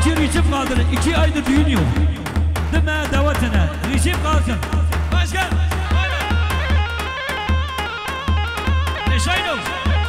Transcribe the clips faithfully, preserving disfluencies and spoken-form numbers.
iki ricim kaldır. iki aydır düğün yok. Deme davetine. Ricim kalkın. Başkan. Neşaynov.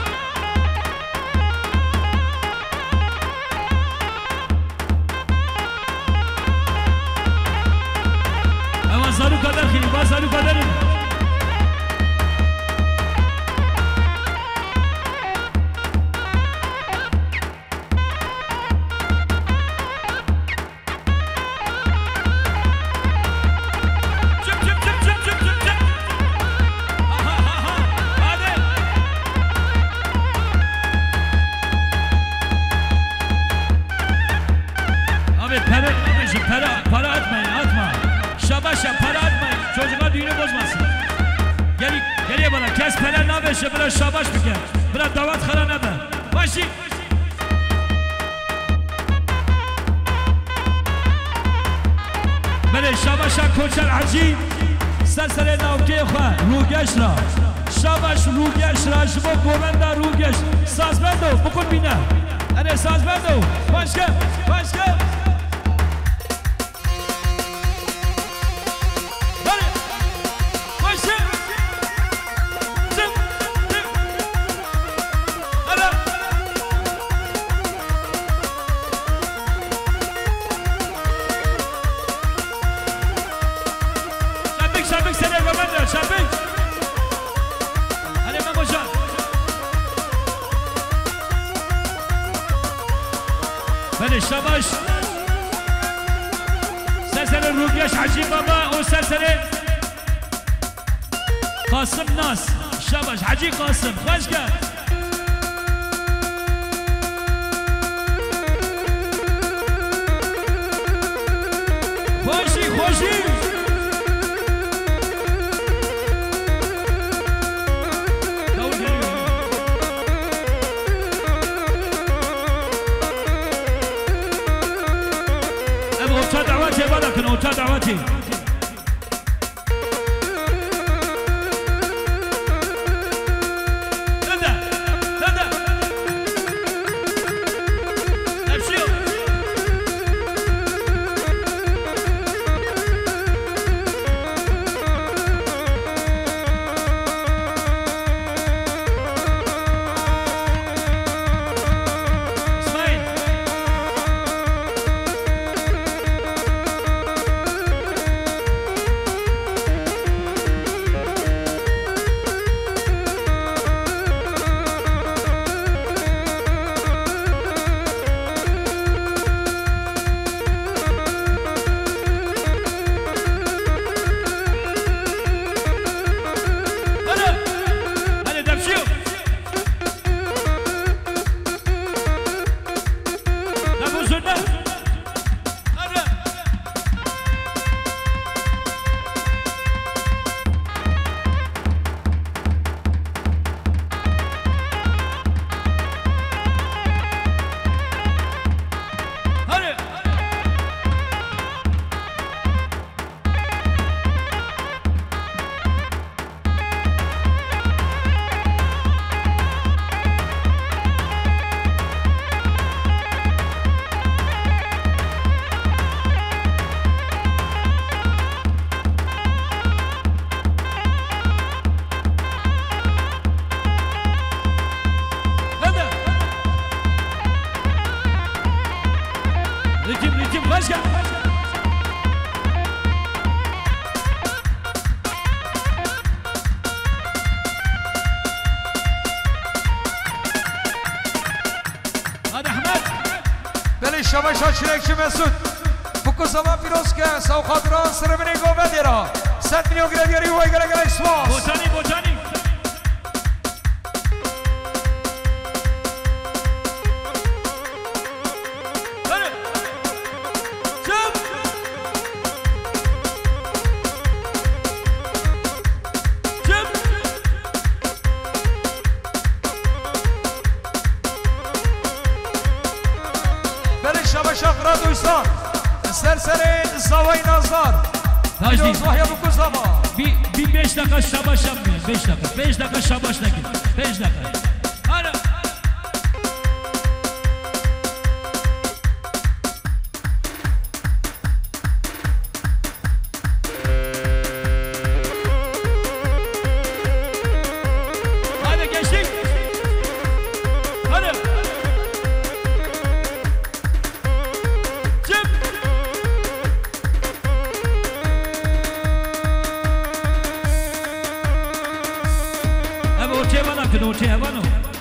Ama zarı kadar khili. Bas zarı kadarım. Kes pelen nabeşe biraz şabaş bike. Biraz davat khara nabe. Başı. Bele şabaşa koçer hacı. Sersere navke khwa rugesh ra. Şabaş rugesh ra jbo govenda rugesh. Sazmendo bukun bina. Ane sazmendo. Başka başka. Şabaş Sersere Rugesh Hacı Baba o sersere Kasım Nas Şabaş Hacı Kasım hoş gel Hoşi hoşi اوتا دعوتی نده نده ابشیو شرکت مسعود بکو زمان پیروز که سوخاتران سرمنی گوبندی را ست میلیون گردیاری و اگر اگر اسماس بوتانی بوتانی سرسره زوای نازدار پیروز وحیا بکو زمان بی بیش دقیقه شباش هم بیان بیش دقیقه بیش دقیقه شباش نگیر بیش دقیقه آره کنوچه هوانو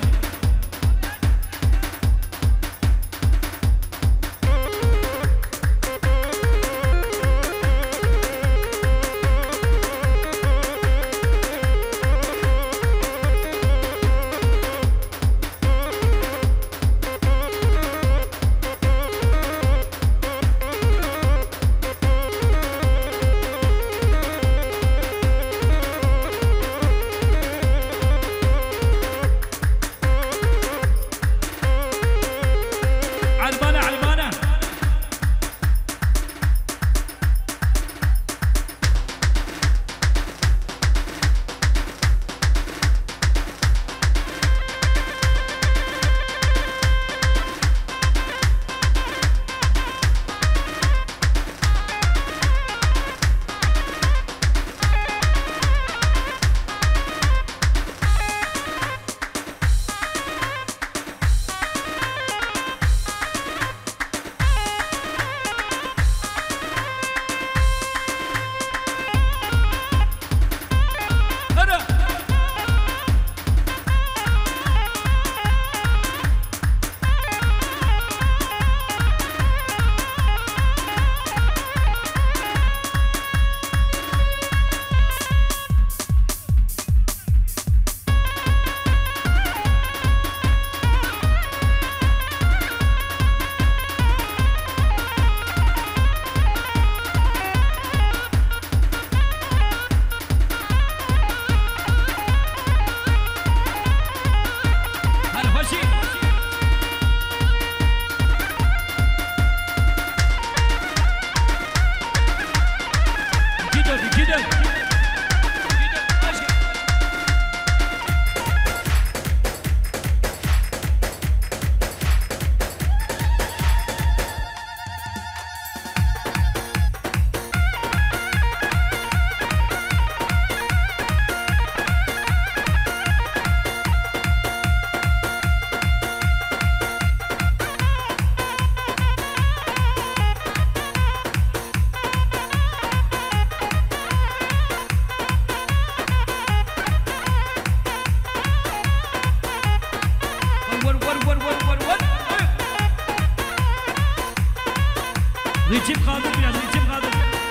ريتشيب قادر بيان ريتشيب قادر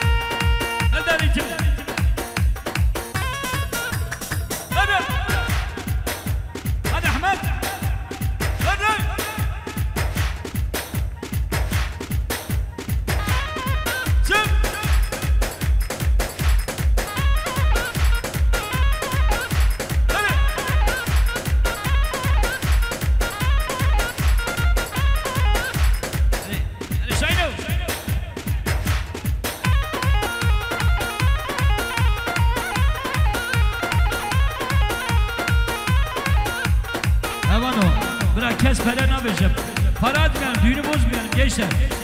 هذا ريتشيب هذا هذا أحمد هذا سم کس پره نبشم پرات میان دینی بوز میان گشتن